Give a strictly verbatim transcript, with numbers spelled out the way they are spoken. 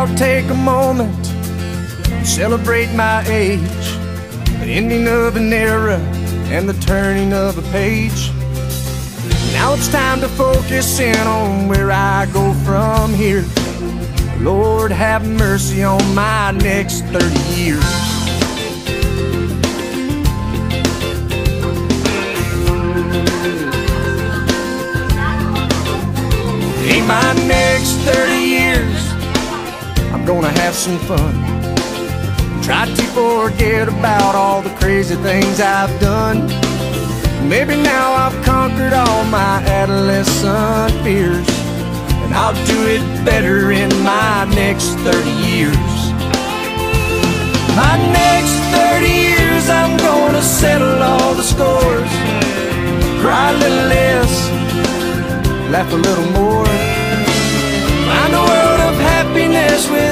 I'll take a moment to celebrate my age, the ending of an era and the turning of a page. Now it's time to focus in on where I go from here. Lord, have mercy on my next thirty years. In my next thirty years, I'm gonna have some fun. Try to forget about all the crazy things I've done. Maybe now I've conquered all my adolescent fears, and I'll do it better in my next thirty years. My next thirty years, I'm gonna settle all the scores, cry a little less, laugh a little more, find a world of happiness with